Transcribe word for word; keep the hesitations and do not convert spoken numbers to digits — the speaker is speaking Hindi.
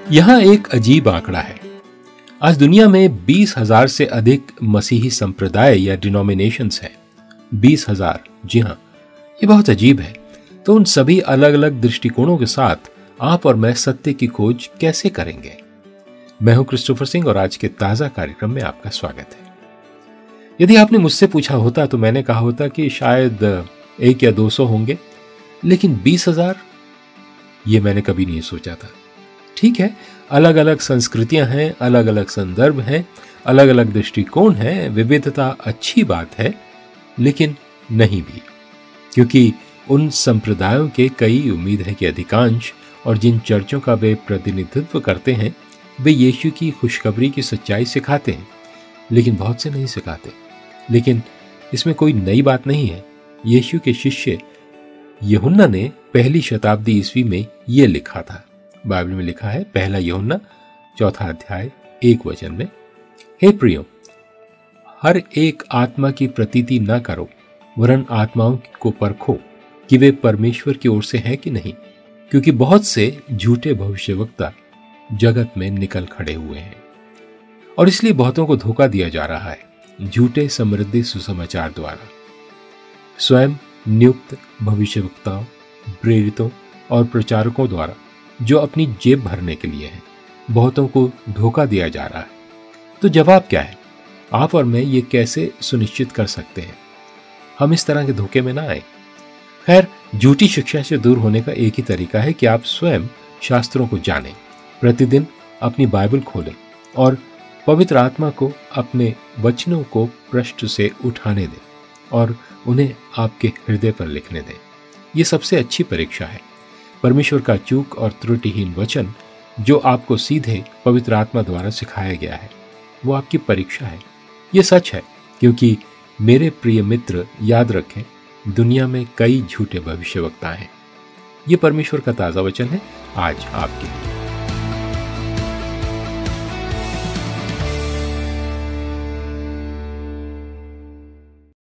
यहाँ एक अजीब आंकड़ा है। आज दुनिया में बीस हजार से अधिक मसीही संप्रदाय या डिनोमिनेशंस हैं। बीस हजार, जी हाँ, ये बहुत अजीब है। तो उन सभी अलग अलग दृष्टिकोणों के साथ आप और मैं सत्य की खोज कैसे करेंगे? मैं हूं क्रिस्टोफर सिंह और आज के ताजा कार्यक्रम में आपका स्वागत है। यदि आपने मुझसे पूछा होता तो मैंने कहा होता कि शायद एक या दो सौ होंगे, लेकिन बीस हजार, ये मैंने कभी नहीं सोचा था। ठीक है, अलग अलग संस्कृतियां हैं, अलग अलग संदर्भ हैं, अलग अलग दृष्टिकोण हैं, विविधता अच्छी बात है, लेकिन नहीं भी, क्योंकि उन संप्रदायों के कई, उम्मीद है कि अधिकांश, और जिन चर्चों का वे प्रतिनिधित्व करते हैं, वे यीशु की खुशखबरी की सच्चाई सिखाते हैं, लेकिन बहुत से नहीं सिखाते। लेकिन इसमें कोई नई बात नहीं है। यीशु के शिष्य यूहन्ना ने पहली शताब्दी ईस्वी में ये लिखा था। बाइबल में लिखा है, पहला यूहन्ना चौथा अध्याय एक वचन में, हे प्रियो, हर एक आत्मा की प्रतीति न करो, वरन आत्माओं को परखो कि वे परमेश्वर की ओर से हैं कि नहीं, क्योंकि बहुत से झूठे भविष्यवक्ता जगत में निकल खड़े हुए हैं और इसलिए बहुतों को धोखा दिया जा रहा है झूठे समृद्धि सुसमाचार द्वारा। स्वयं नियुक्त भविष्यवक्ताओं, प्रेरितों और प्रचारकों द्वारा, जो अपनी जेब भरने के लिए हैं, बहुतों को धोखा दिया जा रहा है। तो जवाब क्या है? आप और मैं ये कैसे सुनिश्चित कर सकते हैं हम इस तरह के धोखे में ना आए? खैर, झूठी शिक्षा से दूर होने का एक ही तरीका है कि आप स्वयं शास्त्रों को जानें, प्रतिदिन अपनी बाइबल खोलें और पवित्र आत्मा को अपने वचनों को पृष्ठ से उठाने दें और उन्हें आपके हृदय पर लिखने दें। ये सबसे अच्छी परीक्षा है। परमेश्वर का चूक और त्रुटिहीन वचन, जो आपको सीधे पवित्र आत्मा द्वारा सिखाया गया है, वो आपकी परीक्षा है। ये सच है, क्योंकि मेरे प्रिय मित्र, याद रखें, दुनिया में कई झूठे भविष्यवक्ता हैं। ये परमेश्वर का ताजा वचन है आज आपके लिए।